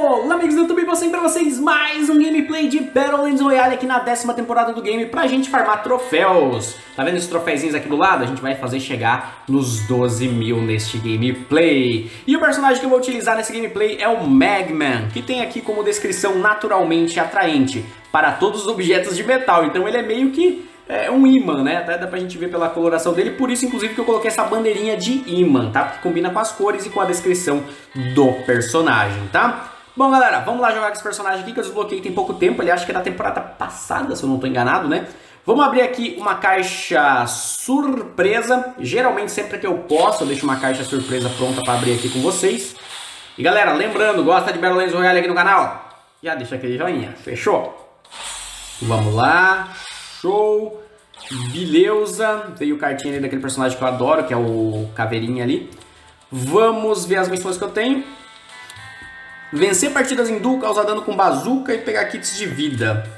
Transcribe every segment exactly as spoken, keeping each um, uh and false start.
Olá amigos do YouTube, passando pra vocês mais um gameplay de Battlelands Royale aqui na décima temporada do game pra gente farmar troféus. Tá vendo esses troféuzinhos aqui do lado? A gente vai fazer chegar nos doze mil neste gameplay. E o personagem que eu vou utilizar nesse gameplay é o Magman, que tem aqui como descrição naturalmente atraente para todos os objetos de metal. Então ele é meio que é um imã, né? Até dá pra gente ver pela coloração dele, por isso inclusive que eu coloquei essa bandeirinha de imã, tá? Porque combina com as cores e com a descrição do personagem, tá? Bom, galera, vamos lá jogar com esse personagem aqui que eu desbloqueei tem pouco tempo. Ele acha que é da temporada passada, se eu não tô enganado, né? Vamos abrir aqui uma caixa surpresa. Geralmente, sempre que eu posso, eu deixo uma caixa surpresa pronta pra abrir aqui com vocês. E galera, lembrando, gosta de Battlelands Royale aqui no canal? Já deixa aquele joinha, fechou? Vamos lá, show, beleza. Veio cartinha ali daquele personagem que eu adoro, que é o Caveirinha ali. Vamos ver as missões que eu tenho. Vencer partidas em duo, causar dano com bazuca e pegar kits de vida.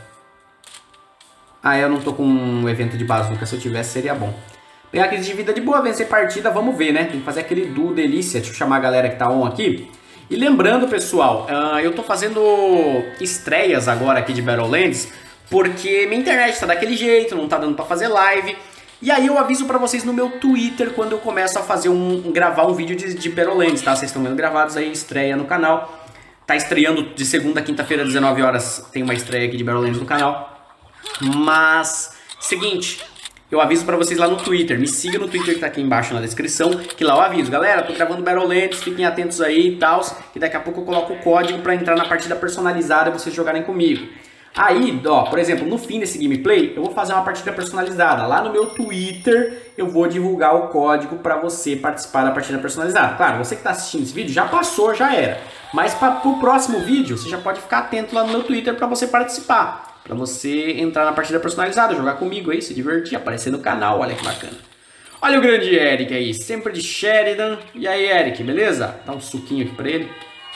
Ah, eu não tô com um evento de bazuca, se eu tivesse seria bom. Pegar kits de vida de boa, vencer partida, vamos ver, né? Tem que fazer aquele duo delícia, deixa eu chamar a galera que tá on aqui. E lembrando, pessoal, uh, eu tô fazendo estreias agora aqui de Battlelands, porque minha internet tá daquele jeito, não tá dando pra fazer live. E aí eu aviso pra vocês no meu Twitter quando eu começo a fazer um, gravar um vídeo de, de Battlelands, tá? Vocês estão vendo gravados aí, estreia no canal. Tá estreando de segunda a quinta-feira, dezenove horas, tem uma estreia aqui de Battlelands no canal. Mas, seguinte, eu aviso pra vocês lá no Twitter. Me siga no Twitter que tá aqui embaixo na descrição, que lá eu aviso. Galera, tô gravando Battlelands, fiquem atentos aí e tal, que daqui a pouco eu coloco o código pra entrar na partida personalizada e vocês jogarem comigo. Aí, ó, por exemplo, no fim desse gameplay, eu vou fazer uma partida personalizada. Lá no meu Twitter, eu vou divulgar o código pra você participar da partida personalizada. Claro, você que tá assistindo esse vídeo, já passou, já era. Mas para o próximo vídeo, você já pode ficar atento lá no meu Twitter pra você participar. Pra você entrar na partida personalizada, jogar comigo aí, se divertir, aparecer no canal, olha que bacana. Olha o grande Eric aí, sempre de Sheridan. E aí, Eric, beleza? Dá um suquinho aqui pra ele.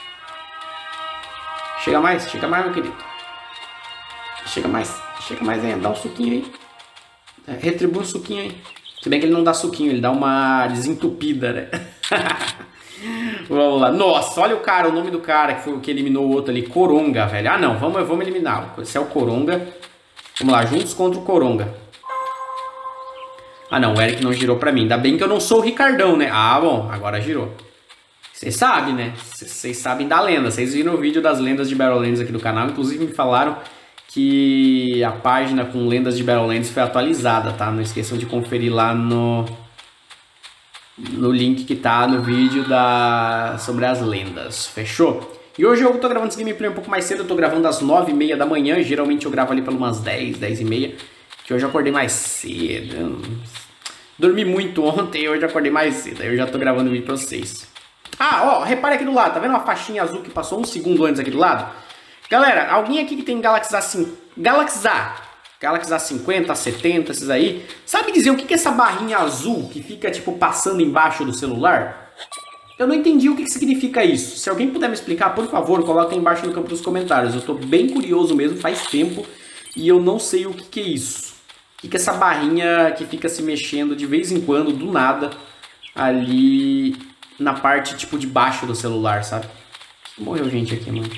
Chega mais, chega mais, meu querido. Chega mais, chega mais ainda, dá um suquinho aí. É, retribui um suquinho aí. Se bem que ele não dá suquinho, ele dá uma desentupida, né? Vamos lá. Nossa, olha o cara, o nome do cara que foi o que eliminou o outro ali, Coronga, velho. Ah, não, vamos, vamos eliminar. Esse é o Coronga. Vamos lá, juntos contra o Coronga. Ah, não, o Eric não girou pra mim. Ainda bem que eu não sou o Ricardão, né? Ah, bom, agora girou. Vocês sabem, né? Vocês sabem da lenda. Vocês viram o vídeo das lendas de Battlelands aqui do canal. Inclusive me falaram que a página com lendas de Battlelands foi atualizada, tá? Não esqueçam de conferir lá no... no link que tá no vídeo da... sobre as lendas, fechou? E hoje eu tô gravando esse gameplay um pouco mais cedo, eu tô gravando às nove e meia da manhã, geralmente eu gravo ali pelas umas dez, dez e meia, que hoje eu acordei mais cedo, dormi muito ontem, hoje eu acordei mais cedo, aí eu já tô gravando o vídeo pra vocês. Ah, ó, repare aqui do lado, tá vendo uma faixinha azul que passou um segundo antes aqui do lado? Galera, alguém aqui que tem Galaxy A cinco, Galaxy A, Galaxy A cinquenta, A setenta, esses aí, sabe dizer o que é essa barrinha azul que fica, tipo, passando embaixo do celular? Eu não entendi o que significa isso. Se alguém puder me explicar, por favor, coloca aí embaixo no campo dos comentários. Eu tô bem curioso mesmo, faz tempo, e eu não sei o que é isso. O que é essa barrinha que fica se mexendo de vez em quando, do nada, ali na parte, tipo, de baixo do celular, sabe? Morreu gente aqui, mano.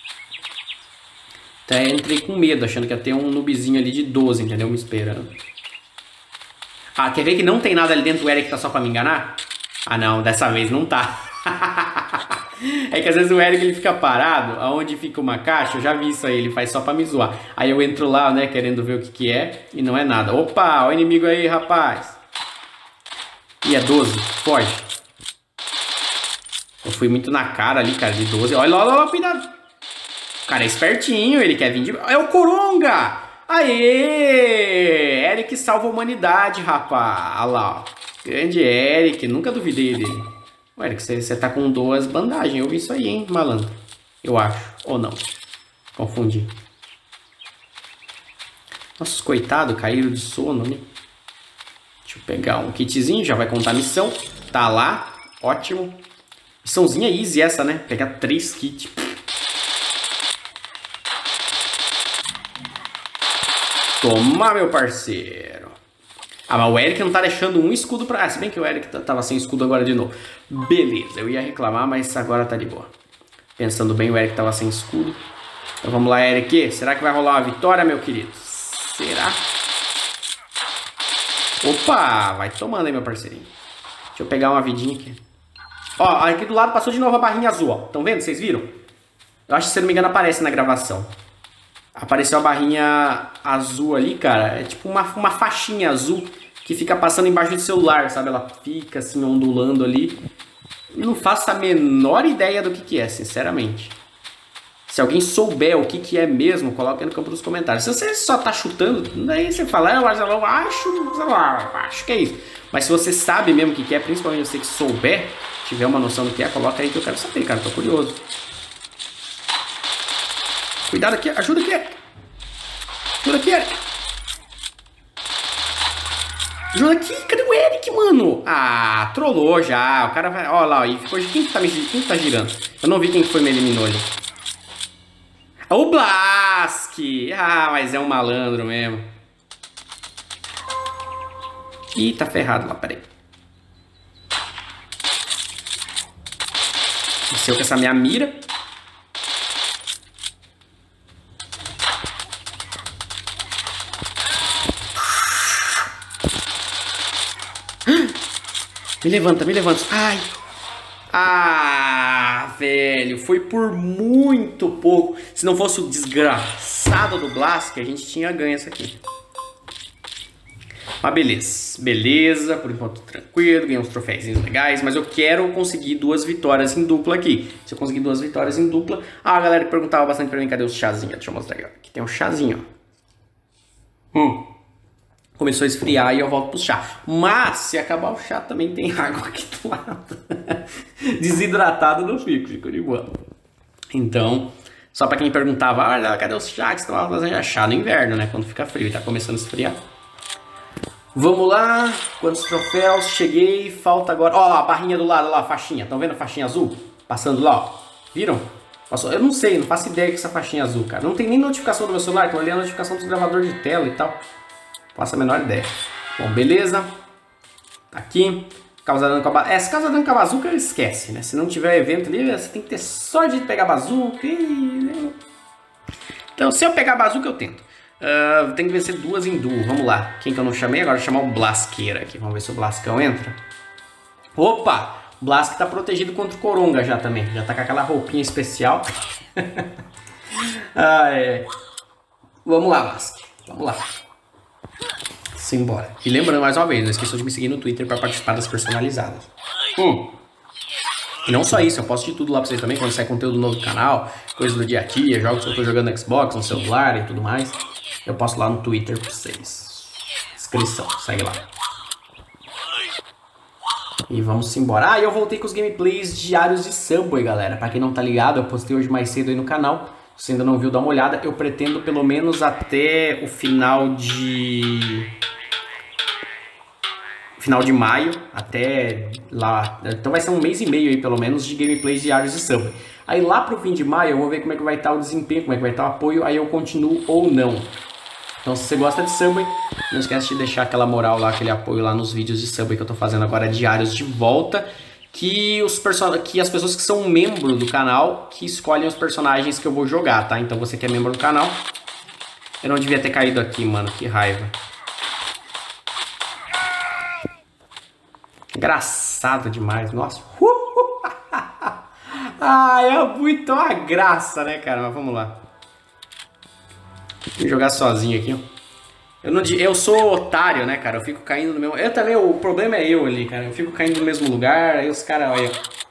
Até entrei com medo, achando que ia ter um noobzinho ali de doze, entendeu? Me esperando. Ah, quer ver que não tem nada ali dentro do Eric, tá só pra me enganar? Ah, não, dessa vez não tá. É que às vezes o Eric ele fica parado, aonde fica uma caixa, eu já vi isso aí, ele faz só pra me zoar. Aí eu entro lá, né, querendo ver o que que é, e não é nada. Opa, ó o inimigo aí, rapaz. Ih, é doze, foge. Eu fui muito na cara ali, cara, de doze. Olha lá, olha lá, cuidado. O cara é espertinho, ele quer vir de... É o Coronga! Aê! Eric salva a humanidade, rapaz. Olha lá, ó. Grande Eric, nunca duvidei dele. Ô, Eric, você, você tá com duas bandagens. Eu vi isso aí, hein, malandro. Eu acho. Ou não. Confundi. Nossa, coitado, caíram de sono, né? Deixa eu pegar um kitzinho, já vai contar a missão. Tá lá, ótimo. Missãozinha easy essa, né? Pegar três kits. Toma, meu parceiro. Ah, mas o Eric não tá deixando um escudo pra... Ah, se bem que o Eric tava sem escudo agora de novo. Beleza, eu ia reclamar, mas agora tá de boa. Pensando bem, o Eric tava sem escudo. Então vamos lá, Eric. Será que vai rolar uma vitória, meu querido? Será? Opa, vai tomando aí, meu parceirinho. Deixa eu pegar uma vidinha aqui. Ó, aqui do lado passou de novo a barrinha azul, ó. Estão vendo? Vocês viram? Eu acho que, se não me engano, aparece na gravação. Apareceu a barrinha azul ali, cara. É tipo uma, uma faixinha azul que fica passando embaixo do celular, sabe? Ela fica assim, ondulando ali. Não faço a menor ideia do que que é, sinceramente. Se alguém souber o que que é mesmo, coloca aí no campo dos comentários. Se você só tá chutando, daí você fala, eu acho, sei lá, acho que é isso. Mas se você sabe mesmo o que que é, principalmente você que souber, tiver uma noção do que é, coloca aí que eu quero saber, cara. Tô curioso. Cuidado aqui, ajuda aqui. Ajuda aqui, Eric. Ajuda aqui, cadê o Eric, mano? Ah, trollou já. O cara vai. Ó lá, e ficou. Quem que tá, me... quem que tá girando? Eu não vi quem foi me eliminou ali. O Blask! Ah, mas é um malandro mesmo. Ih, tá ferrado lá, peraí. Desceu com essa minha mira. Me levanta, me levanta. Ai. Ah, velho. Foi por muito pouco. Se não fosse o desgraçado do Blask, a gente tinha ganho essa aqui. Mas beleza. Beleza. Por enquanto tranquilo. Ganhei uns troféuzinhos legais. Mas eu quero conseguir duas vitórias em dupla aqui. Se eu conseguir duas vitórias em dupla... Ah, a galera perguntava bastante pra mim, cadê os chazinhos? Deixa eu mostrar aqui, ó. Aqui tem um chazinho, ó. Hum. Começou a esfriar e eu volto pro chá. Mas, se acabar o chá, também tem água aqui do lado. Desidratado não fico, fico de boa. Então, só pra quem perguntava, ah, cadê os chá que você estava fazendo chá no inverno, né? Quando fica frio e tá começando a esfriar. Vamos lá. Quantos troféus? Cheguei. Falta agora... Ó lá, a barrinha do lado, lá, a faixinha. Estão vendo a faixinha azul? Passando lá, ó. Viram? Passou. Eu não sei, não faço ideia que essa faixinha azul, cara. Não tem nem notificação do meu celular, tô olhando a notificação dos gravadores de tela e tal. Faço a menor ideia. Bom, beleza. Tá aqui. Causa dano com a bazuca. É, se causa dano com a bazuca, esquece, né? Se não tiver evento ali, você tem que ter sorte de pegar a bazuca. Então, se eu pegar a bazuca, eu tento. Uh, tem que vencer duas em duo. Vamos lá. Quem que eu não chamei? Agora eu vou chamar o Blasqueira aqui. Vamos ver se o Blascão entra. Opa! O Blask tá protegido contra o Coronga já também. Já tá com aquela roupinha especial. ah, é. Vamos lá, Blask. Vamos lá. Simbora. E lembrando mais uma vez, não esqueça de me seguir no Twitter para participar das personalizadas. Hum. E não só isso, eu posto de tudo lá pra vocês também, quando sai conteúdo novo do canal, coisas do dia a dia, jogos que eu tô jogando no Xbox, no celular e tudo mais. Eu posto lá no Twitter pra vocês. Inscrição, segue lá. E vamos embora. Ah, e eu voltei com os gameplays diários de Subway, galera. Pra quem não tá ligado, eu postei hoje mais cedo aí no canal. Se ainda não viu, dá uma olhada. Eu pretendo pelo menos até o final de... Final de maio, até lá... Então vai ser um mês e meio aí, pelo menos, de gameplays diários de Subway. Aí lá pro fim de maio eu vou ver como é que vai estar o desempenho, como é que vai estar o apoio, aí eu continuo ou não. Então se você gosta de Subway, não esquece de deixar aquela moral lá, aquele apoio lá nos vídeos de Subway que eu tô fazendo agora diários de volta. Que, os person... que as pessoas que são membros do canal que escolhem os personagens que eu vou jogar, tá? Então você que é membro do canal... Eu não devia ter caído aqui, mano, que raiva. Engraçado demais, nossa. Ah, é muito uma graça, né, cara? Mas vamos lá. Vou jogar sozinho aqui, ó. Eu, não, eu sou otário, né, cara? Eu fico caindo no mesmo... Eu também, o problema é eu ali, cara. Eu fico caindo no mesmo lugar, aí os caras, olha...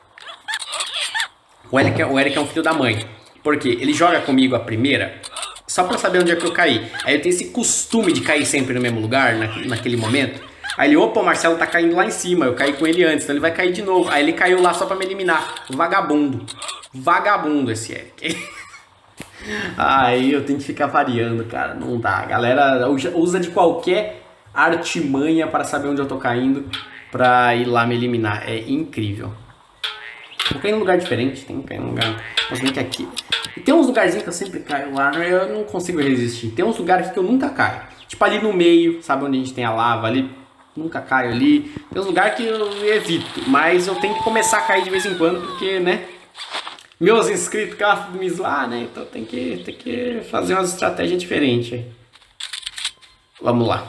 O Eric, o Eric é um filho da mãe. Por quê? Ele joga comigo a primeira, só pra saber onde é que eu caí. Aí eu tenho esse costume de cair sempre no mesmo lugar, na, naquele momento. Aí ele, opa, o Marcelo tá caindo lá em cima, eu caí com ele antes, então ele vai cair de novo. Aí ele caiu lá só pra me eliminar. Vagabundo. Vagabundo esse Eric. Aí eu tenho que ficar variando, cara. Não dá. A galera usa de qualquer artimanha para saber onde eu tô caindo pra ir lá me eliminar. É incrível. Vou cair num lugar diferente. Tem que cair num lugar... Mas vem que aqui... E tem uns lugarzinhos que eu sempre caio lá, eu não consigo resistir. Tem uns lugares que eu nunca caio. Tipo ali no meio, sabe onde a gente tem a lava ali? Nunca caio ali. Tem uns lugares que eu evito, mas eu tenho que começar a cair de vez em quando, porque, né? Meus inscritos gostam de me zoar, né? Então tem que, tem que fazer umas estratégias diferentes. Vamos lá.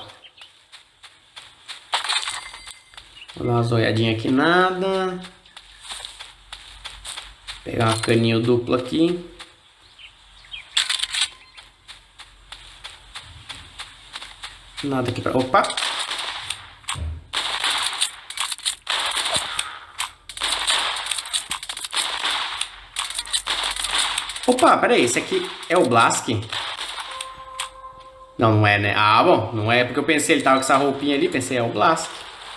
Vou dar umas olhadinhas aqui, nada. Pegar uma caninho duplo aqui. Nada aqui pra... Opa! Opa, peraí, esse aqui é o Blask? Não, não é, né? Ah, bom, não é porque eu pensei, ele tava com essa roupinha ali, pensei, é o Blask.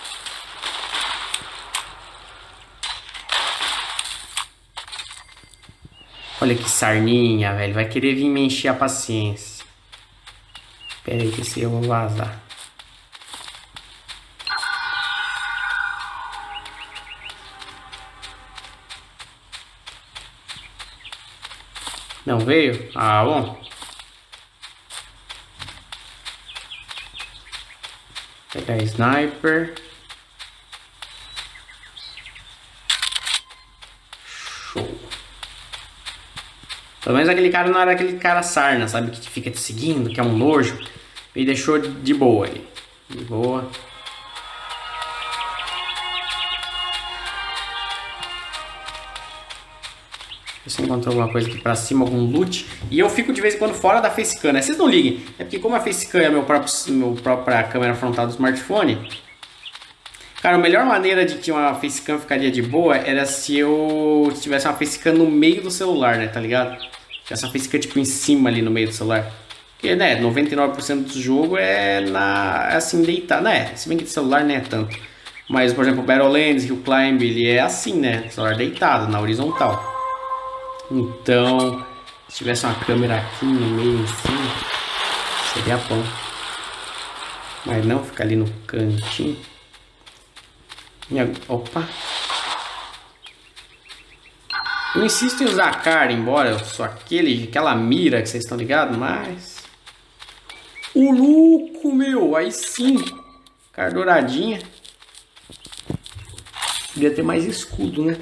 Olha que sarninha, velho, vai querer vir me encher a paciência. Pera aí que esse eu vou vazar. Não veio? Ah, bom. Pegar sniper. Show. Pelo menos aquele cara não era aquele cara sarna, sabe? Que fica te seguindo, que é um nojo. Me deixou de boa ali. De boa. Você encontrou alguma coisa aqui pra cima, algum loot. E eu fico de vez em quando fora da facecam, né? Vocês não liguem. É porque como a facecam é meu próprio, meu própria câmera frontal do smartphone. Cara, a melhor maneira de que uma facecam ficaria de boa era se eu tivesse uma facecam no meio do celular, né? Tá ligado? Essa facecam tipo em cima ali no meio do celular. Porque, né, noventa e nove por cento do jogo é na, assim, deitado, né? Se bem que de celular não é tanto. Mas, por exemplo, o Battlelands, Hill Climb, ele é assim, né? Celular deitado, na horizontal. Então, se tivesse uma câmera aqui no meio, em cima, seria bom. Mas não, fica ali no cantinho. Opa! Eu insisto em usar a cara, embora eu sou aquele, aquela mira que vocês estão ligados, mas... O louco, meu! Aí sim! Cara douradinha. Podia ter mais escudo, né?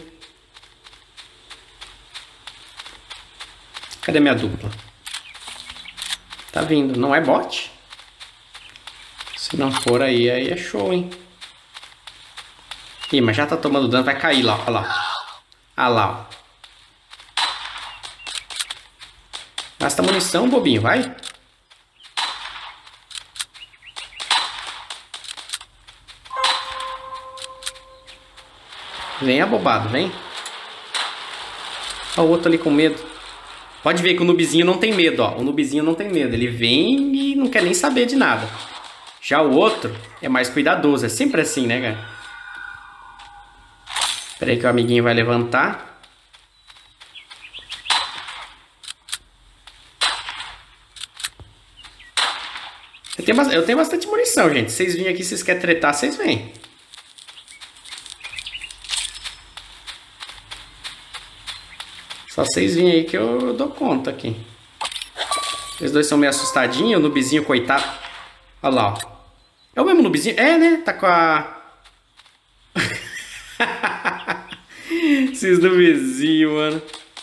Cadê minha dupla? Tá vindo. Não é bot? Se não for aí, aí é show, hein? Ih, mas já tá tomando dano. Vai cair lá, ó lá. Ah lá, ó. Gasta munição, bobinho, vai. Vem abobado, vem. Ó o outro ali com medo. Pode ver que o noobzinho não tem medo, ó. O noobzinho não tem medo. Ele vem e não quer nem saber de nada. Já o outro é mais cuidadoso. É sempre assim, né, cara? Espera aí que o amiguinho vai levantar. Eu tenho, eu tenho bastante munição, gente. Se vocês virem aqui, se vocês querem tretar, vocês vêm. Só vocês virem aí que eu dou conta aqui. Os dois são meio assustadinhos. O noobzinho, coitado. Olha lá, ó. É o mesmo noobzinho? É, né? Tá com a... Esses noobzinhos, mano.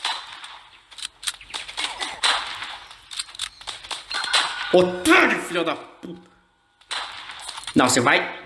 Otário, filho da puta. Não, você vai...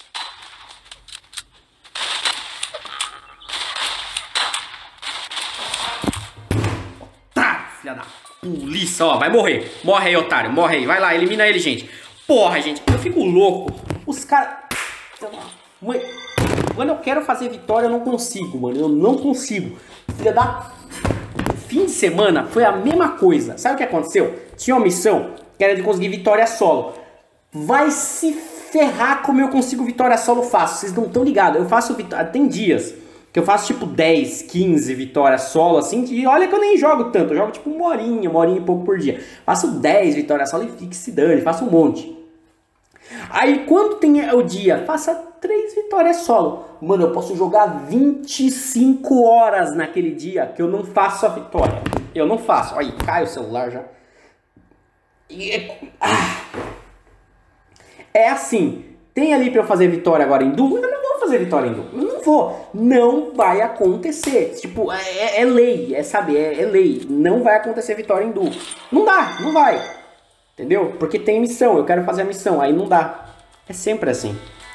Otário, filho da polícia, ó. Vai morrer. Morre aí, otário. Morre aí. Vai lá, elimina ele, gente. Porra, gente. Eu fico louco. Os caras... Mãe... Quando eu quero fazer vitória, eu não consigo, mano. Eu não consigo. Filha da... Fim de semana foi a mesma coisa. Sabe o que aconteceu? Tinha uma missão que era de conseguir vitória solo. Vai se ferrar como eu consigo vitória solo fácil. Vocês não estão ligados. Eu faço vitória... Tem dias que eu faço tipo dez, quinze vitórias solo, assim. E olha que eu nem jogo tanto. Eu jogo tipo uma horinha, uma horinha e pouco por dia. Faço dez vitórias solo e fique se dane. Faço um monte. Aí quando tem o dia, faça três vitórias solo. Mano, eu posso jogar vinte e cinco horas naquele dia que eu não faço a vitória. Eu não faço. Aí, cai o celular já. E é... Ah. É assim. Tem ali pra eu fazer vitória agora em duo. Eu não vou fazer vitória em dupla. Não vou. Não vai acontecer. Tipo, é, é lei, é, sabe, é, é lei. Não vai acontecer vitória em dupla. Não dá, não vai. Entendeu? Porque tem missão, eu quero fazer a missão, aí não dá. É sempre assim.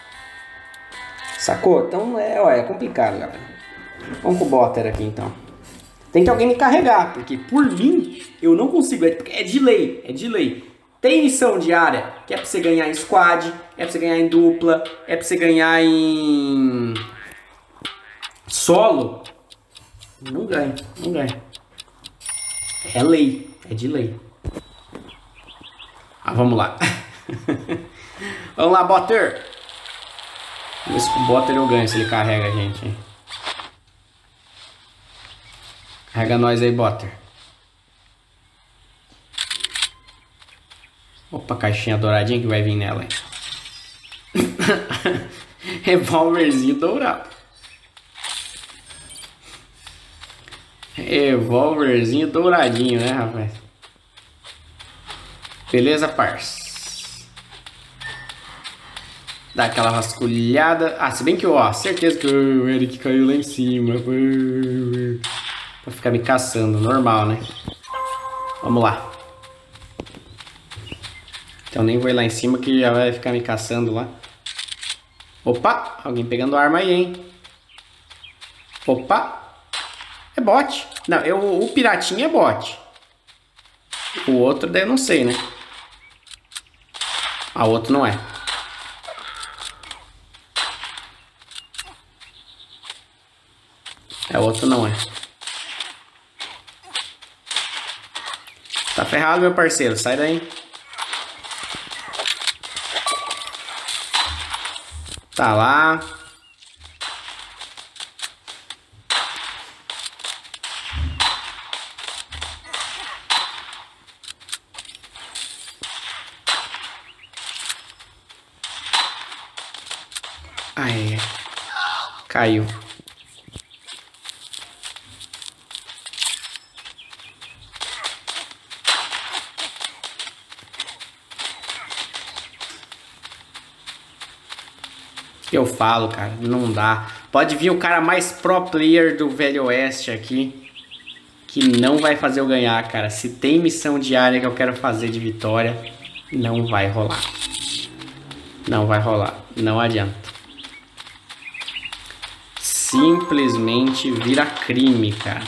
Sacou? Então é, ó, é complicado, galera. Vamos com o Botter aqui então. Tem que alguém me carregar, porque por mim eu não consigo. É, porque é de lei, é de lei. Tem missão diária que é pra você ganhar em squad, é pra você ganhar em dupla, é pra você ganhar em solo. Não ganha, não ganha. É lei, é de lei. Ah, vamos lá. Vamos lá, Botter. Vamos ver se com o Botter eu ganho, se ele carrega a gente, hein? Carrega nós aí, Botter. Opa, caixinha douradinha que vai vir nela, hein? Revolverzinho dourado. Revolverzinho douradinho, né, rapaz? Beleza, parça? Dá aquela vasculhada. Ah, se bem que, ó, certeza que o Eric caiu lá em cima. Pra ficar me caçando, normal, né? Vamos lá. Então nem vou ir lá em cima que já vai ficar me caçando lá. Opa, alguém pegando arma aí, hein? Opa. É bot. Não, eu, o piratinho é bot. O outro daí eu não sei, né? Ah, o outro não é. É, o outro não é. Tá ferrado, meu parceiro. Sai daí. Tá lá. Ai, caiu. Eu falo, cara, não dá. Pode vir o cara mais pro player do Velho Oeste aqui, que não vai fazer eu ganhar, cara. Se tem missão diária que eu quero fazer de vitória, não vai rolar. Não vai rolar, não adianta. Simplesmente vira crime, cara.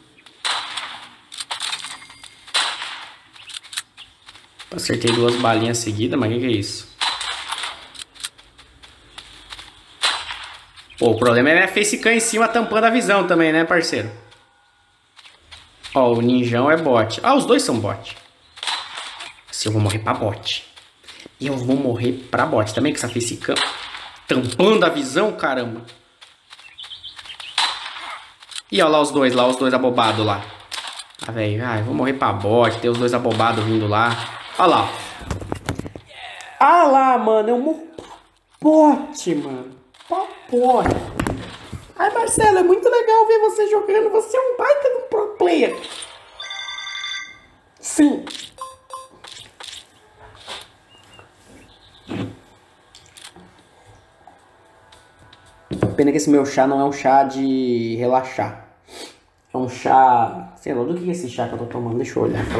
Acertei duas balinhas seguidas, mas o que, que é isso? Pô, o problema é a facecam em cima tampando a visão também, né, parceiro? Ó, o ninjão é bot. Ah, os dois são bot. Se eu vou morrer pra bot. Eu vou morrer pra bot também, com essa facecam tampando a visão, caramba. E ó lá os dois, lá os dois abobados lá. Ah, velho, ah, eu vou morrer pra bot. Tem os dois abobados vindo lá. Ó lá. Ah lá, mano, eu morro pra bot, mano. Porra. Ai, Marcelo, é muito legal ver você jogando. Você é um baita do pro player. Sim. Pena que esse meu chá não é um chá de relaxar. É um chá... Sei lá, do que é esse chá que eu tô tomando? Deixa eu olhar.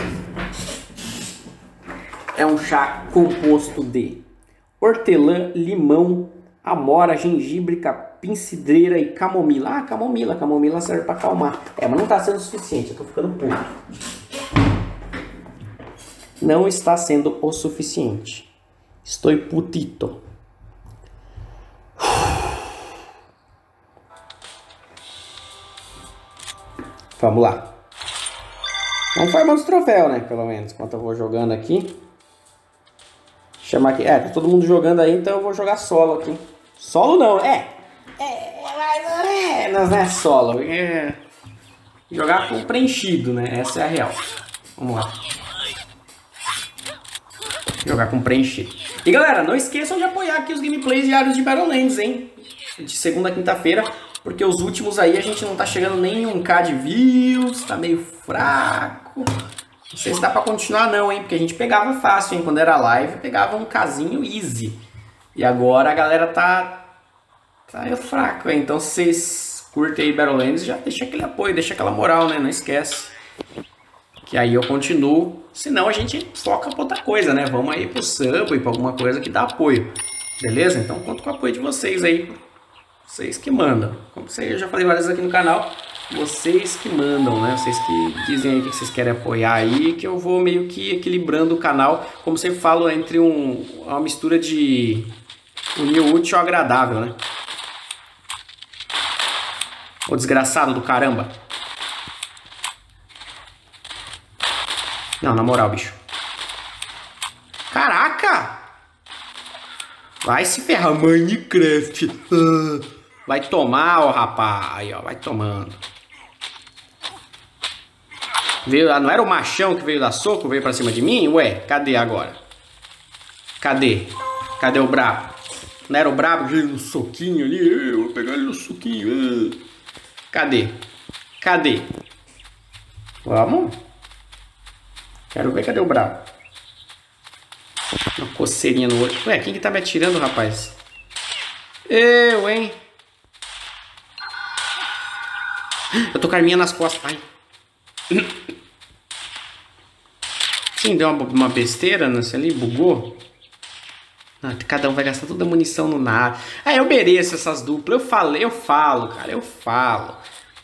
É um chá composto de hortelã, limão, amora, gengibre, capim, cidreira e camomila. Ah, camomila. Camomila serve pra acalmar. É, mas não tá sendo o suficiente. Eu tô ficando puto. Não está sendo o suficiente. Estou putito. Vamos lá. Vamos farmando os troféus, né? Pelo menos. Enquanto eu vou jogando aqui. Chamar aqui. É, tá todo mundo jogando aí, então eu vou jogar solo aqui. Solo não, é. É, mais ou menos, né? Solo. É. Jogar com preenchido, né? Essa é a real. Vamos lá. Jogar com preenchido. E galera, não esqueçam de apoiar aqui os gameplays diários de Battlelands, hein? De segunda a quinta-feira. Porque os últimos aí a gente não tá chegando nem em um K de views. Tá meio fraco. Não sei se dá pra continuar não, hein? Porque a gente pegava fácil, hein? Quando era live, pegava um casinho easy. E agora a galera tá Tá eu fraco, hein? Então se vocês curtem aí Battlelands, já deixa aquele apoio, deixa aquela moral, né? Não esquece. Que aí eu continuo. Senão a gente foca pra outra coisa, né? Vamos aí pro sub e pra alguma coisa que dá apoio. Beleza? Então conto com o apoio de vocês aí. Vocês que mandam. Como eu já falei várias vezes aqui no canal, vocês que mandam, né? Vocês que dizem aí o que vocês querem apoiar aí, que eu vou meio que equilibrando o canal, como sempre falo, entre um, uma mistura de unir o útil ao agradável, né? Ô desgraçado do caramba. Não, na moral, bicho. Caraca! Vai se ferrar, Minecraft. Ah. Vai tomar, ó, rapaz. Aí, ó, vai tomando. Veio, não era o machão que veio dar soco, veio pra cima de mim? Ué, cadê agora? Cadê? Cadê o brabo? Não era o brabo que veio no soquinho ali? Eu vou pegar ele no soquinho. Cadê? Cadê? Vamos? Quero ver, cadê o brabo? Uma coceirinha no olho. Ué, quem que tá me atirando, rapaz? Eu, hein? Eu tô com a arminha nas costas. Ai. Sim, deu uma, uma besteira nesse ali, bugou. Ah, cada um vai gastar toda a munição no nada. Ah, eu mereço essas duplas. Eu falei, eu falo, cara, eu falo.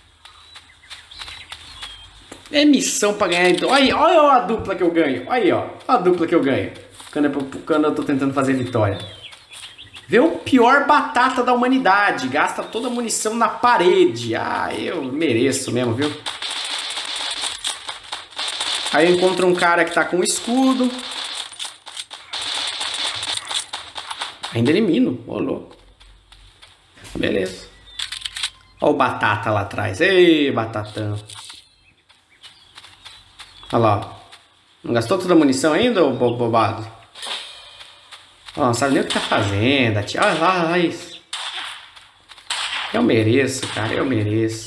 É missão pra ganhar então. Olha, olha a dupla que eu ganho. Olha aí, ó. A dupla que eu ganho. Quando eu, quando eu tô tentando fazer vitória. Vê o pior batata da humanidade. Gasta toda a munição na parede. Ah, eu mereço mesmo, viu? Aí eu encontro um cara que tá com escudo. Ainda elimino. Ô, louco. Beleza. Olha o batata lá atrás. Ei, batatão. Olha lá. Não gastou toda a munição ainda, ô bobado? Ó, não sabe nem o que tá fazendo. Olha lá, olha isso. Eu mereço, cara. Eu mereço.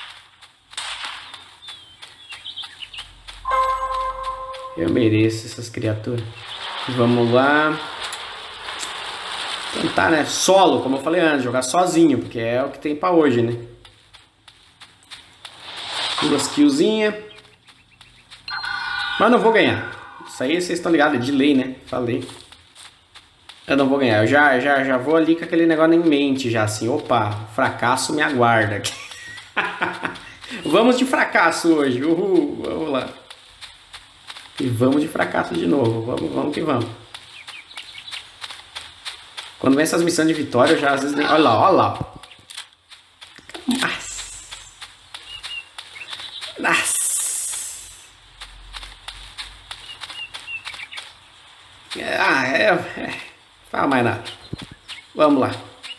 Eu mereço essas criaturas. Vamos lá. Tentar, né? Solo, como eu falei antes. Jogar sozinho, porque é o que tem pra hoje, né? Duas killzinhas. Mas não vou ganhar. Isso aí vocês estão ligados, é de lei, né? Falei. Eu não vou ganhar. Eu já, já, já vou ali com aquele negócio em mente, já assim. Opa, fracasso me aguarda. Vamos de fracasso hoje. Uhul, vamos lá. E vamos de fracasso de novo. Vamos, vamos que vamos. Quando vem essas missões de vitória, eu já às vezes... Olha lá, olha lá. Nossa. Nossa. Ah, é... é. Fala mais nada. Vamos lá.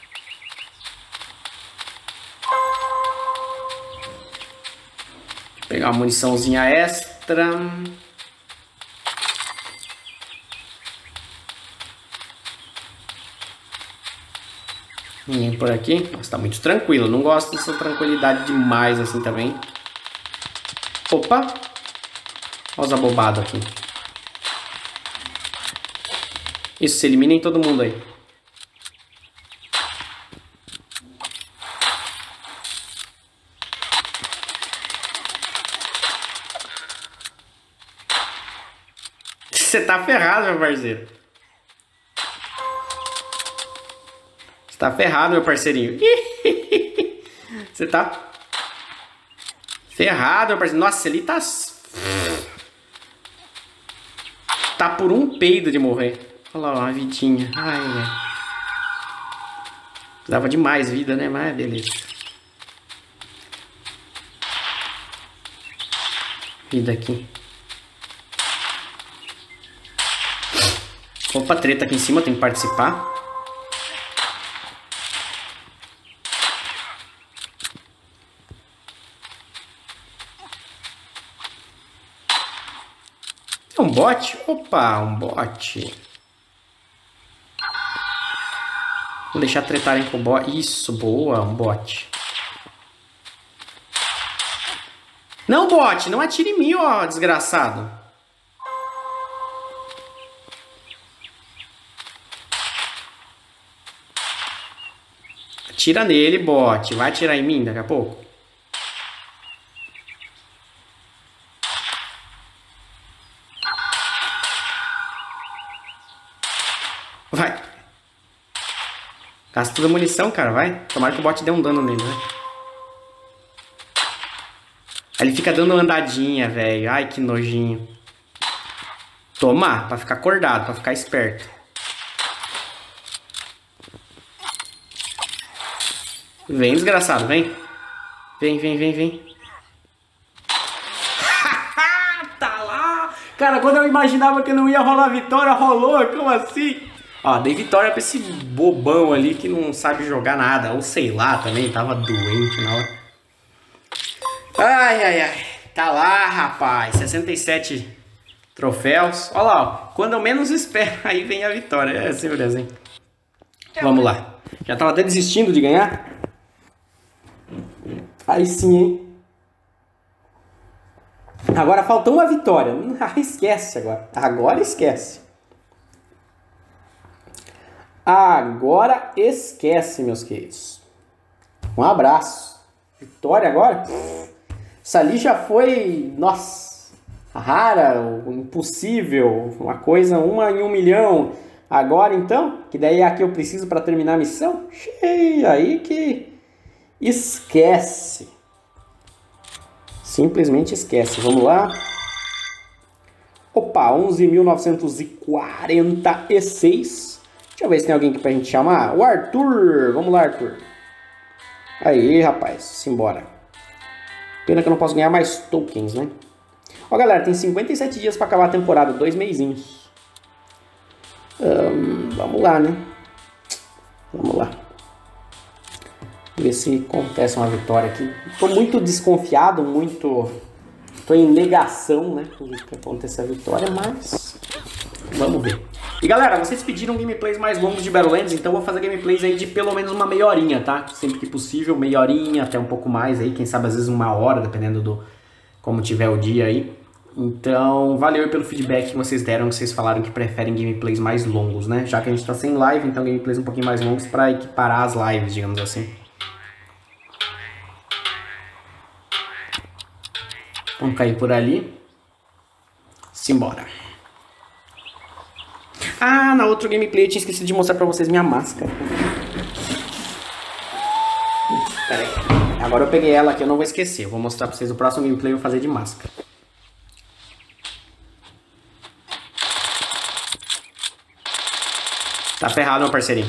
Vou pegar uma muniçãozinha extra. Ninguém por aqui. Nossa, tá muito tranquilo. Não gosto dessa tranquilidade demais assim também. Opa. Olha os abobados aqui. Isso, se eliminem todo mundo aí. Você tá ferrado, meu parceiro. Você tá ferrado, meu parceirinho. Você tá ferrado, meu parceiro. Nossa, ele tá... Tá por um peido de morrer. Olha lá, uma vidinha. Ai, ai. Precisava de mais vida, né? Mas beleza. Vida aqui. Opa, treta aqui em cima, tem que participar. É um bot? Opa, um bot. Vou deixar tretarem com o bot. Isso, boa, um bot. Não, bot, não atire em mim, ó, desgraçado. Atira nele, bot. Vai atirar em mim daqui a pouco? Vai. Gasta toda a munição, cara. Vai. Tomara que o bot dê um dano nele, né? Aí ele fica dando andadinha, velho. Ai, que nojinho. Toma, pra ficar acordado, pra ficar esperto. Vem, desgraçado, vem. Vem, vem, vem, vem. Tá lá. Cara, quando eu imaginava que não ia rolar vitória, rolou. Como assim? Ó, dei vitória pra esse bobão ali que não sabe jogar nada. Ou sei lá também, tava doente na hora. Ai, ai, ai. Tá lá, rapaz. sessenta e sete troféus. Olha lá, ó. Quando eu menos espero, aí vem a vitória. É sempre assim. Vamos lá. Já tava até desistindo de ganhar. Aí sim, hein? Agora falta uma vitória. Ah, esquece agora. Agora esquece. Agora esquece, meus queridos. Um abraço. Vitória agora? Essa ali já foi, nossa, rara, impossível, uma coisa, uma em um milhão. Agora então, que daí é a que eu preciso para terminar a missão, cheia, aí que esquece. Simplesmente esquece. Vamos lá. Opa, onze mil novecentos e quarenta e seis. Deixa eu ver se tem alguém aqui pra gente chamar. O Arthur. Vamos lá, Arthur. Aí, rapaz. Simbora. Pena que eu não posso ganhar mais tokens, né? Ó, galera, tem cinquenta e sete dias pra acabar a temporada. Dois meizinhos. Um, vamos lá, né? Vamos lá. Ver se acontece uma vitória aqui. Tô muito desconfiado, muito... Tô em negação, né? Que aconteça a vitória, mas... Vamos ver. E galera, vocês pediram gameplays mais longos de Battlelands, então eu vou fazer gameplays aí de pelo menos uma meia horinha, tá? Sempre que possível, meia horinha, até um pouco mais aí, quem sabe às vezes uma hora, dependendo do como tiver o dia aí. Então, valeu pelo feedback que vocês deram, que vocês falaram que preferem gameplays mais longos, né? Já que a gente tá sem live, então gameplays um pouquinho mais longos pra equiparar as lives, digamos assim. Vamos cair por ali. Simbora. Ah, na outra gameplay eu tinha esquecido de mostrar pra vocês minha máscara. Pera aí. Agora eu peguei ela aqui, eu não vou esquecer. Eu vou mostrar pra vocês o próximo gameplay, eu vou fazer de máscara. Tá ferrado, meu parceirinho.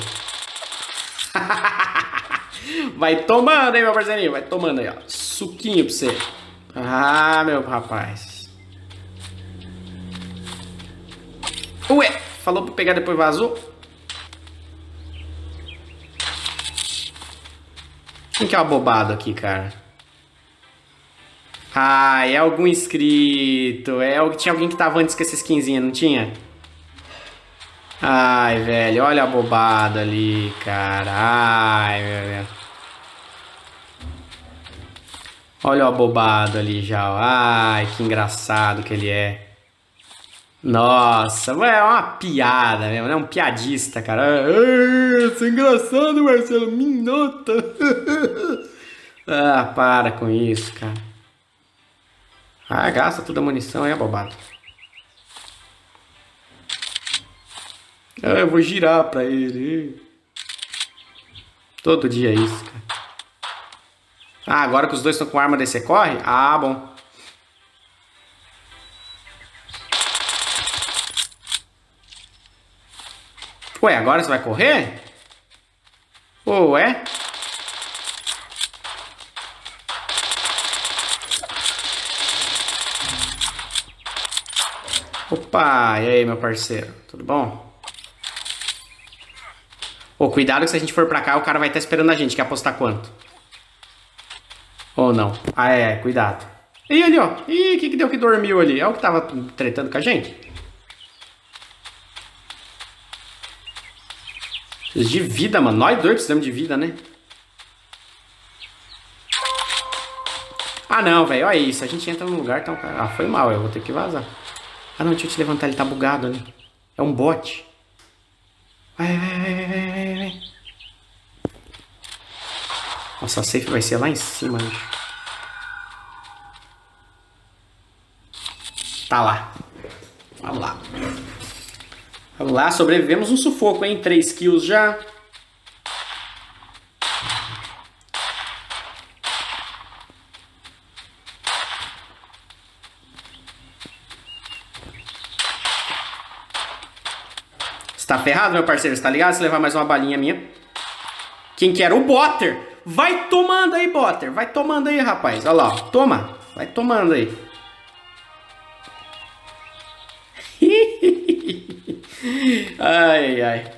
Vai tomando aí, meu parceirinho. Vai tomando aí, ó. Suquinho pra você. Ah, meu rapaz. Ué, falou pra pegar depois vazou? Quem que é uma bobada aqui, cara? Ah, é algum inscrito. É, tinha alguém que tava antes com essa skinzinha, não tinha? Ai, velho, olha a bobada ali, cara. Ai, meu Deus. Olha o abobado ali já. Ai, que engraçado que ele é. Nossa, é uma piada mesmo, né? Um piadista, cara. Ai, isso é engraçado, Marcelo. Me nota. Ah, para com isso, cara. Ah, gasta toda a munição, é abobado. Ah, eu vou girar pra ele. Todo dia é isso, cara. Ah, agora que os dois estão com arma, daí você corre? Ah, bom. Ué, agora você vai correr? Ué? Opa, e aí, meu parceiro? Tudo bom? Ô, cuidado que se a gente for pra cá, o cara vai estar esperando a gente. Quer apostar quanto? Ou não? Ah, é, cuidado. Ih, ali, ó. Ih, o que que deu que dormiu ali? É o que tava tretando com a gente? Preciso de vida, mano. Nós dois precisamos de vida, né? Ah, não, velho. Olha isso. A gente entra num lugar, então... Ah, foi mal. Eu vou ter que vazar. Ah, não. Deixa eu te levantar. Ele tá bugado ali. É um bot. Vai, vai, vai, vai, vai, vai. Nossa, a safe vai ser lá em cima, né? Tá lá. Vamos lá. Vamos lá, sobrevivemos um sufoco, hein? três kills já. Você tá ferrado, meu parceiro? Você tá ligado? Se levar mais uma balinha minha. Quem que era? O Botter! Vai tomando aí, Botter! Vai tomando aí, rapaz. Olha lá, ó. Toma! Vai tomando aí. Ai, ai.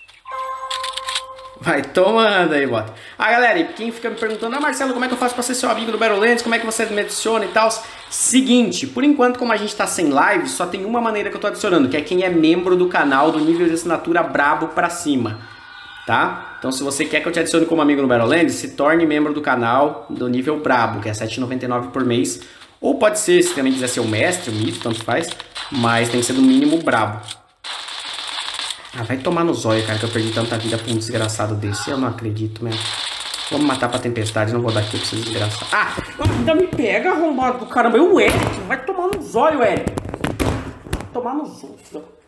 Vai tomando aí, Botter. Ah, galera, e quem fica me perguntando, ah, Marcelo, como é que eu faço pra ser seu amigo do Battlelands? Como é que você me adiciona e tal? Seguinte, por enquanto, como a gente tá sem live, só tem uma maneira que eu tô adicionando, que é quem é membro do canal do nível de assinatura brabo pra cima, tá? Então, se você quer que eu te adicione como amigo no Battlelands, se torne membro do canal do nível brabo, que é sete reais e noventa e nove centavos por mês. Ou pode ser, se também quiser ser o mestre, o mito, tanto faz, mas tem que ser do mínimo brabo. Ah, vai tomar no zóio, cara, que eu perdi tanta vida pra um desgraçado desse. Eu não acredito mesmo. Vamos matar pra tempestade, não vou dar aqui pra vocês desgraçados. Ah, ainda me pega, arrombado do caramba. Eu, o Eric, vai tomar no zóio, Eric. Vai tomar no zóio.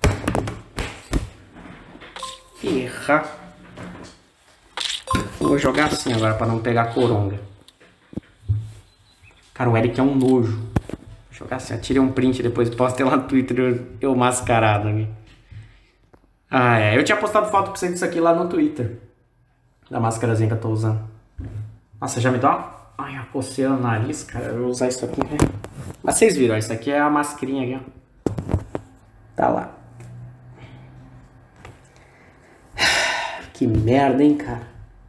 Erra. Vou jogar assim agora pra não pegar coronga. Cara, o Eric é um nojo. Vou jogar assim, eu tirei um print depois, postei lá no Twitter, eu, eu mascarado aqui. Ah, é. Eu tinha postado foto pra vocês disso aqui lá no Twitter. Da máscarazinha que eu tô usando. Nossa, já me dá uma... Ai, a coceira no nariz, cara. Eu vou usar isso aqui, né? Mas vocês viram, isso aqui é a mascarinha aqui, ó. Tá lá. Que merda, hein, cara.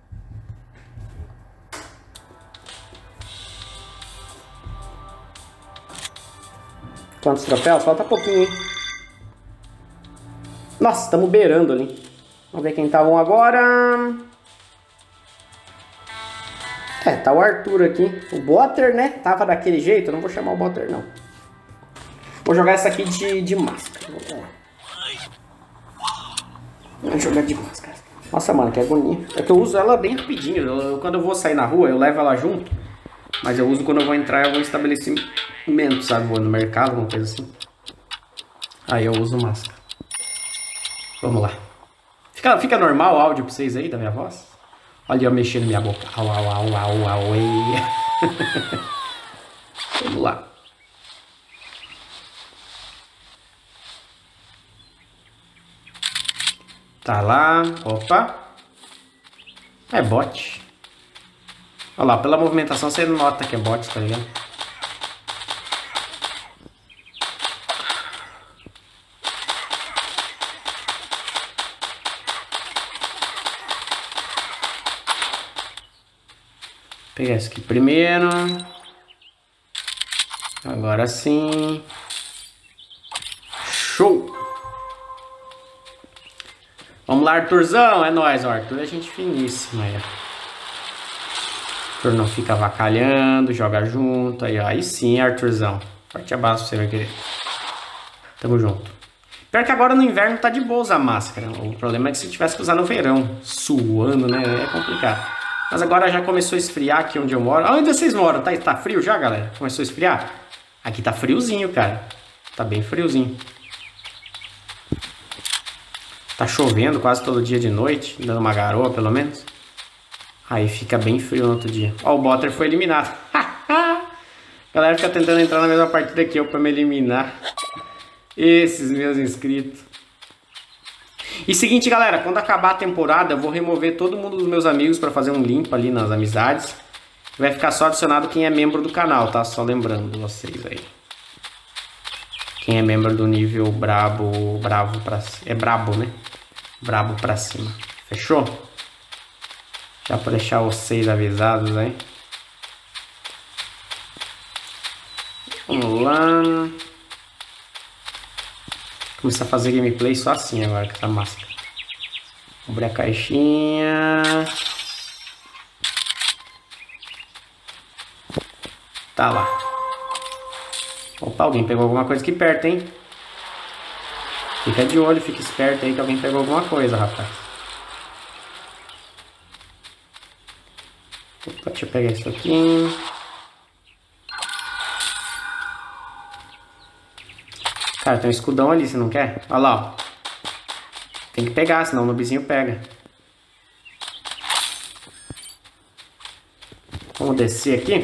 Quantos troféus? Falta pouquinho, hein? Nossa, estamos beirando ali. Vamos ver quem tá bom agora. É, tá o Arthur aqui. O Botter, né? Tava daquele jeito. Eu não vou chamar o Botter, não. Vou jogar essa aqui de, de máscara. Vou jogar de máscara. Nossa, mano, que agonia. É que eu uso ela bem rapidinho. Eu, eu, quando eu vou sair na rua, eu levo ela junto. Mas eu uso quando eu vou entrar em algum estabelecimento, sabe? Vou no mercado, alguma coisa assim. Aí eu uso máscara. Vamos lá. Fica, fica normal o áudio pra vocês aí da minha voz? Olha eu mexendo minha boca. Au, au, au, au, au, Vamos lá. Tá lá. Opa. É bot. Olha lá, pela movimentação você nota que é bot, tá ligado? Pegar esse aqui primeiro. Agora sim. Show! Vamos lá, Arthurzão. É nóis, ó. Arthur é gente finíssima aí, ó. Arthur não fica avacalhando, joga junto. Aí, ó. Aí sim, Arthurzão. Forte abraço pra você, meu querido. Tamo junto. Pior que agora no inverno tá de boa usar máscara. O problema é que se tivesse que usar no verão, suando, né? É complicado. Mas agora já começou a esfriar aqui onde eu moro. Onde vocês moram? Tá, tá frio já, galera? Começou a esfriar? Aqui tá friozinho, cara. Tá bem friozinho. Tá chovendo quase todo dia de noite. Dando uma garoa, pelo menos. Aí fica bem frio no outro dia. Ó, o Botter foi eliminado. A galera fica tentando entrar na mesma partida que eu pra me eliminar. Esses meus inscritos. E seguinte, galera, quando acabar a temporada, eu vou remover todo mundo dos meus amigos para fazer um limpo ali nas amizades. Vai ficar só adicionado quem é membro do canal, tá? Só lembrando vocês aí. Quem é membro do nível brabo, bravo pra... É brabo, né? Brabo pra cima. Fechou? Já pra deixar vocês avisados aí. Vamos lá. Começar a fazer gameplay só assim agora com essa máscara. Abrir a caixinha. Tá lá. Opa, alguém pegou alguma coisa aqui perto, hein? Fica de olho, fica esperto aí que alguém pegou alguma coisa, rapaz. eu pegar isso aqui. Cara, tem um escudão ali, você não quer? Olha lá, ó. Tem que pegar, senão o noobzinho pega. Vamos descer aqui.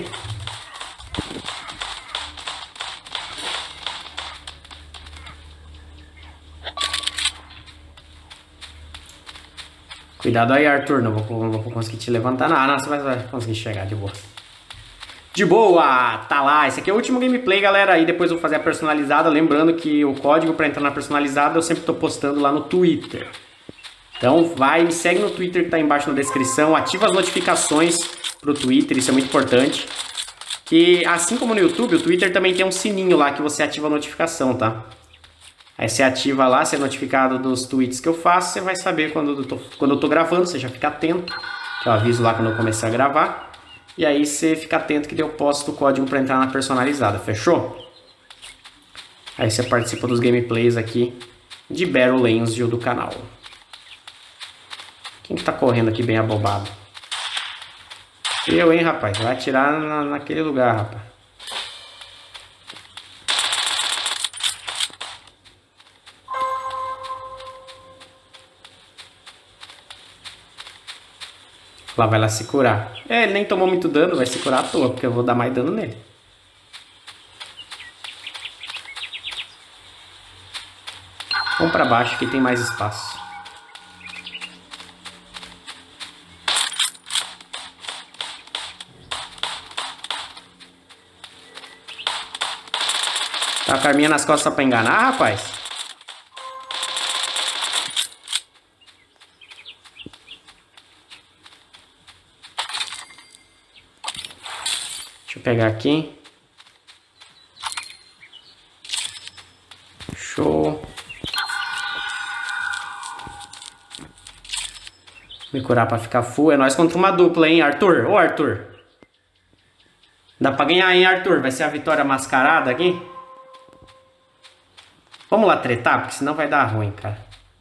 Cuidado aí, Arthur. Não vou, não vou conseguir te levantar. Não, não, você vai, vai conseguir chegar de boa. De boa! Tá lá. Esse aqui é o último gameplay, galera. Aí depois eu vou fazer a personalizada. Lembrando que o código pra entrar na personalizada eu sempre tô postando lá no Twitter. Então vai, me segue no Twitter que tá aí embaixo na descrição. Ativa as notificações pro Twitter, isso é muito importante. Que assim como no YouTube, o Twitter também tem um sininho lá que você ativa a notificação, tá? Aí você ativa lá, você é notificado dos tweets que eu faço, você vai saber quando eu tô, quando eu tô gravando, você já fica atento. Que eu aviso lá quando eu começar a gravar. E aí você fica atento que eu posto o código para entrar na personalizada, fechou? Aí você participa dos gameplays aqui de Battle Angel do canal. Quem que tá correndo aqui bem abobado? Eu, hein, rapaz? Vai atirar na, naquele lugar, rapaz. Lá vai lá se curar. É, ele nem tomou muito dano, vai se curar à toa, porque eu vou dar mais dano nele. Vamos pra baixo, que tem mais espaço. Tá a Carminha nas costas só pra enganar, rapaz? Deixa eu pegar aqui. Show. Me curar pra ficar full. É nós contra uma dupla, hein, Arthur? Ô, Arthur. Dá pra ganhar, hein, Arthur? Vai ser a vitória mascarada aqui? Vamos lá tretar, porque senão vai dar ruim, cara.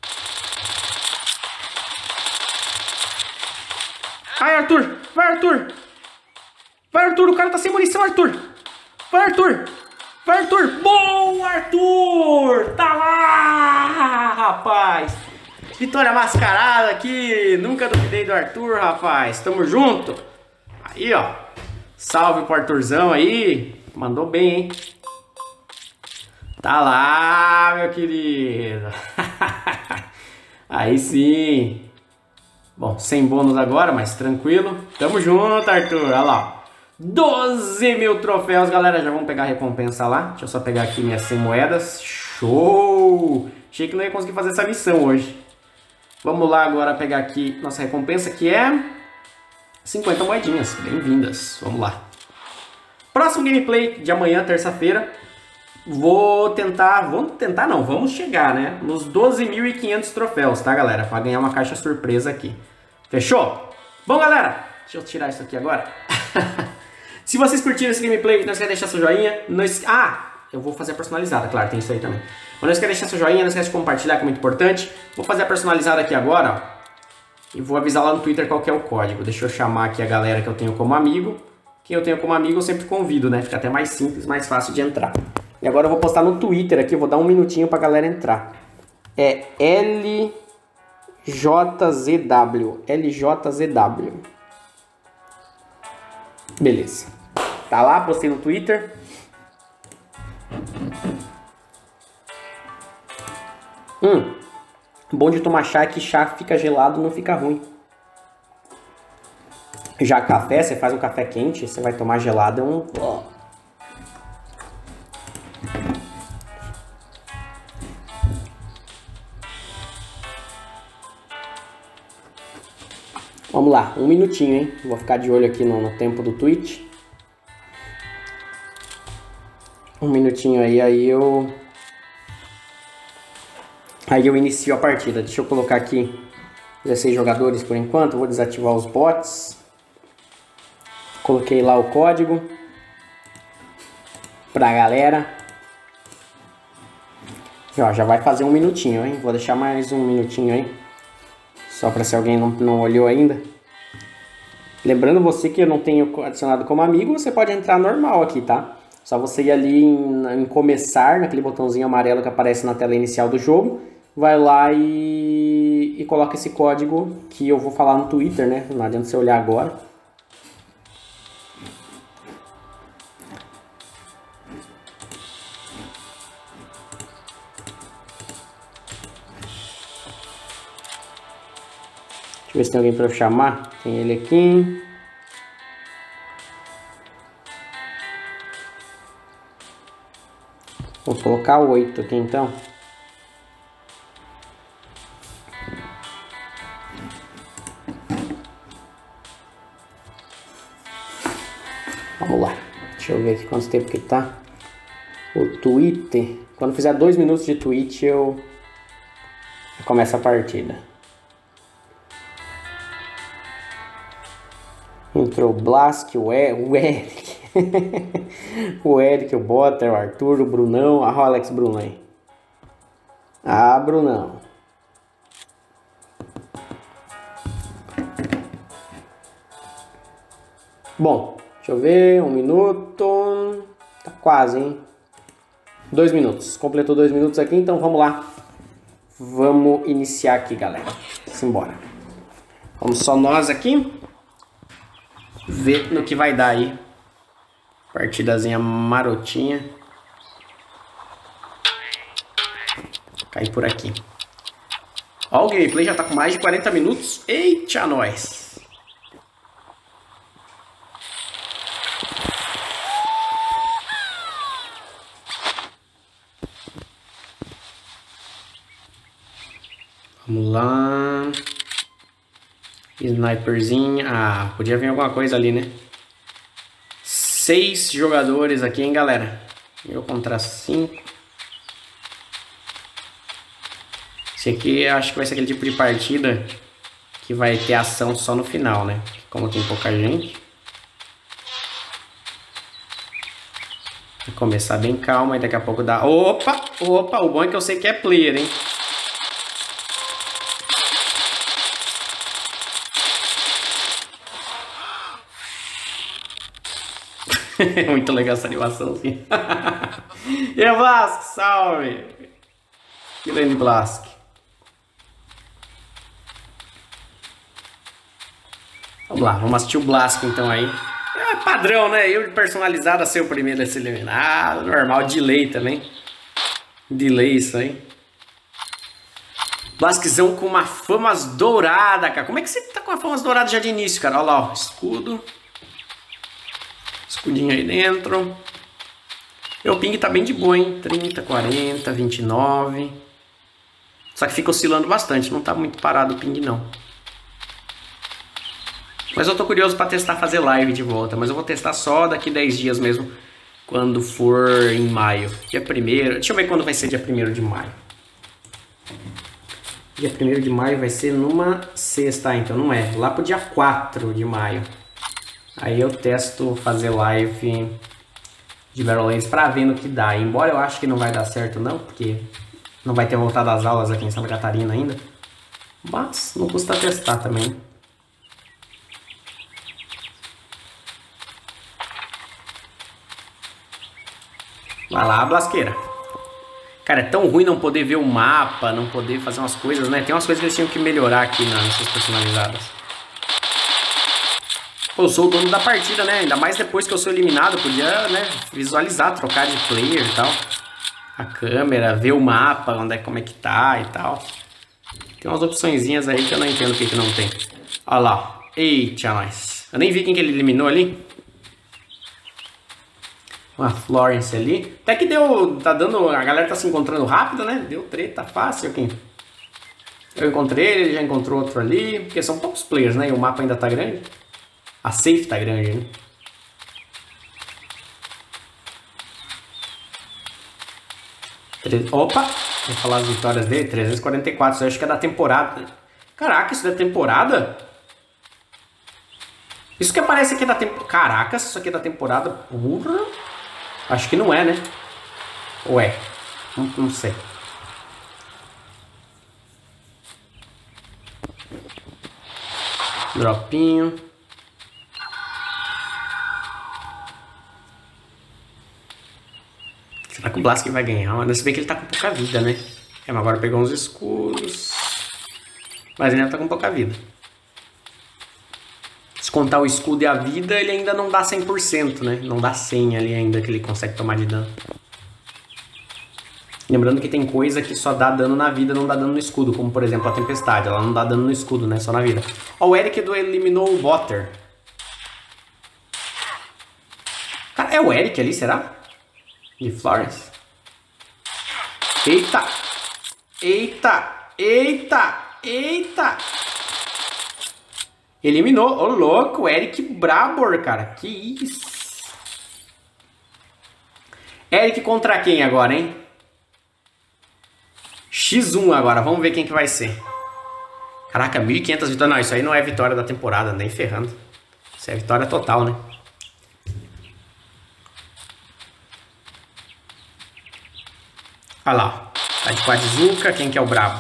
Ai, Arthur! Vai, Arthur! Vai, Arthur! O cara tá sem munição, Arthur! Vai, Arthur! Vai, Arthur! Bom, Arthur! Tá lá, rapaz! Vitória mascarada aqui! Nunca duvidei do Arthur, rapaz! Tamo junto! Aí, ó! Salve pro Arthurzão aí! Mandou bem, hein? Tá lá, meu querido. Aí sim. Bom, sem bônus agora, mas tranquilo. Tamo junto, Arthur. Olha lá. doze mil troféus, galera. Já vamos pegar a recompensa lá. Deixa eu só pegar aqui minhas cem moedas. Show! Achei que não ia conseguir fazer essa missão hoje. Vamos lá agora pegar aqui nossa recompensa, que é cinquenta moedinhas. Bem-vindas. Vamos lá. Próximo gameplay de amanhã, terça-feira. Vou tentar, vamos tentar não, vamos chegar, né, nos doze mil e quinhentos troféus, tá, galera? Pra ganhar uma caixa surpresa aqui. Fechou? Bom, galera, deixa eu tirar isso aqui agora. Se vocês curtiram esse gameplay, não esquece de deixar seu joinha. Não esque... Ah, eu vou fazer a personalizada, claro, tem isso aí também. Mas não esquece de deixar seu joinha, não esquece de compartilhar, que é muito importante. Vou fazer a personalizada aqui agora, ó. E vou avisar lá no Twitter qual que é o código. Deixa eu chamar aqui a galera que eu tenho como amigo. Quem eu tenho como amigo eu sempre convido, né? Fica até mais simples, mais fácil de entrar. E agora eu vou postar no Twitter aqui, vou dar um minutinho pra galera entrar. É L J Z W. L J Z W. Beleza. Tá lá, postei no Twitter. Hum. Bom de tomar chá é que chá fica gelado, não fica ruim. Já café, você faz um café quente, você vai tomar gelado, é um... Vamos lá, um minutinho, hein? Vou ficar de olho aqui no, no tempo do Twitch. Um minutinho aí, aí eu... Aí eu inicio a partida. Deixa eu colocar aqui dezesseis jogadores por enquanto. Vou desativar os bots. Coloquei lá o código pra galera. E, ó, já vai fazer um minutinho, hein? Vou deixar mais um minutinho aí. Só para se alguém não, não olhou ainda. Lembrando você que eu não tenho adicionado como amigo, você pode entrar normal aqui, tá? Só você ir ali em, em começar, naquele botãozinho amarelo que aparece na tela inicial do jogo. Vai lá e, e coloca esse código que eu vou falar no Twitter, né? Não adianta você olhar agora. Deixa eu ver se tem alguém para eu chamar. Tem ele aqui. Vou colocar oito aqui então. Vamos lá. Deixa eu ver aqui quanto tempo que tá. O Twitter. Quando fizer dois minutos de tweet eu, eu começo a partida. Entrou o Blask, o, e o Eric. O Eric, o Botter, o Arthur, o Brunão. Ah, o Alex Brunão aí. Ah, Brunão. Bom, deixa eu ver. Um minuto. Tá quase, hein? Dois minutos. Completou dois minutos aqui, então vamos lá. Vamos iniciar aqui, galera. Simbora. Vamos só nós aqui. Ver no que vai dar aí. Partidazinha marotinha. Cair por aqui. Ó, o gameplay já tá com mais de quarenta minutos. Eita, nós! Vamos lá. Sniperzinho. Ah, podia vir alguma coisa ali, né? Seis jogadores aqui, hein, galera? Eu contra cinco. Esse aqui acho que vai ser aquele tipo de partida que vai ter ação só no final, né? Como tem pouca gente. Vai começar bem calma e daqui a pouco dá... Opa! Opa! O bom é que eu sei que é player, hein? Muito legal essa animação, assim. E aí, Blask, salve! Grande Blask. Vamos lá, vamos assistir o Blask então aí. É padrão, né? Eu personalizado a ser o primeiro a ser eliminado. Normal, delay também. Delay isso aí. Blaskzão com uma famas dourada, cara. Como é que você tá com a famas dourada já de início, cara? Olha lá, ó. Escudo. Escudinho aí dentro. E o ping tá bem de boa, hein? trinta, quarenta, vinte e nove. Só que fica oscilando bastante. Não tá muito parado o ping, não. Mas eu tô curioso pra testar fazer live de volta. Mas eu vou testar só daqui dez dias mesmo. Quando for em maio. Dia primeiro. Deixa eu ver quando vai ser dia primeiro de maio. Dia primeiro de maio vai ser numa sexta, então não é. Lá pro dia quatro de maio. Aí eu testo fazer live de Battle pra ver no que dá. Embora eu acho que não vai dar certo não, porque não vai ter voltado às aulas aqui em Santa Catarina ainda. Mas não custa testar também. Vai lá, Blasqueira. Cara, é tão ruim não poder ver o mapa, não poder fazer umas coisas, né? Tem umas coisas que eles tinham que melhorar aqui nessas personalizadas. Pô, eu sou o dono da partida, né? Ainda mais depois que eu sou eliminado, eu podia, né, visualizar, trocar de player e tal. A câmera, ver o mapa, onde é, como é que tá e tal. Tem umas opçõezinhas aí que eu não entendo o que que não tem. Olha lá. Eita, nós. Eu nem vi quem que ele eliminou ali. Uma Florence ali. Até que deu... Tá dando... A galera tá se encontrando rápido, né? Deu treta fácil aqui. Eu encontrei ele, ele já encontrou outro ali. Porque são poucos players, né? E o mapa ainda tá grande. A safe tá grande, né? Opa! Vou falar as vitórias dele. trezentos e quarenta e quatro. Isso eu acho que é da temporada. Caraca, isso é da temporada? Isso que aparece aqui é da temporada. Caraca, isso aqui é da temporada. Porra! Acho que não é, né? Ou é? Não, não sei. Dropinho. Será que o Blask vai ganhar? Mas se bem que ele tá com pouca vida, né? É, mas agora pegou uns escudos. Mas ele ainda tá com pouca vida. Se contar o escudo e a vida, ele ainda não dá cem por cento, né? Não dá cem ali ainda que ele consegue tomar de dano. Lembrando que tem coisa que só dá dano na vida, não dá dano no escudo. Como, por exemplo, a Tempestade. Ela não dá dano no escudo, né? Só na vida. Ó, o Eric do eliminou o Botter. Cara, é o Eric ali, será? De Florence? Eita! Eita! Eita! Eita! Eliminou. Ô, louco! O Eric Brabor, cara. Que isso? Eric contra quem agora, hein? xis um agora. Vamos ver quem que vai ser. Caraca, mil e quinhentas vitórias. Não, isso aí não é vitória da temporada, nem ferrando. Isso é vitória total, né? Olha lá, tá de Quadzuka, quem que é o brabo?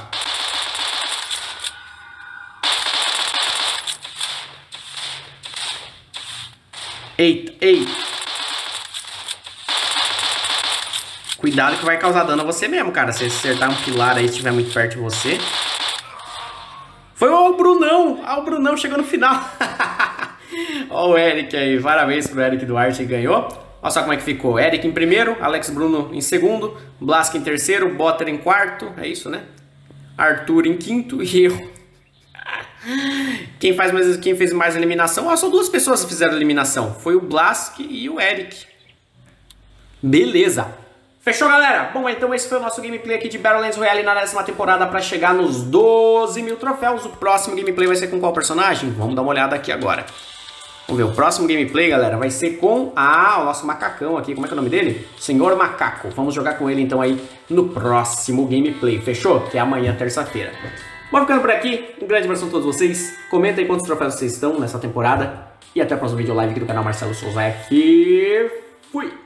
Eita, eita. Cuidado que vai causar dano a você mesmo, cara. Se acertar um pilar aí, se estiver muito perto de você. Foi o Brunão. Ah, o Brunão chegou no final. Ó o Eric aí. Parabéns pro Eric Duarte que ganhou. Olha só como é que ficou. Eric em primeiro, Alex Bruno em segundo, Blask em terceiro, Botter em quarto, é isso, né? Arthur em quinto e eu. Quem, faz mais, quem fez mais eliminação? Ah, só duas pessoas que fizeram eliminação. Foi o Blask e o Eric. Beleza. Fechou, galera? Bom, então esse foi o nosso gameplay aqui de Battlelands Royale na décima temporada para chegar nos doze mil troféus. O próximo gameplay vai ser com qual personagem? Vamos dar uma olhada aqui agora. Vamos ver, o próximo gameplay, galera, vai ser com ah, o nosso macacão aqui. Como é que é o nome dele? Senhor Macaco. Vamos jogar com ele, então, aí no próximo gameplay. Fechou? Que é amanhã, terça-feira. Vou ficando por aqui. Um grande abraço a todos vocês. Comenta aí quantos troféus vocês estão nessa temporada. E até o próximo vídeo live aqui do canal Marcelo Souza F. Fui!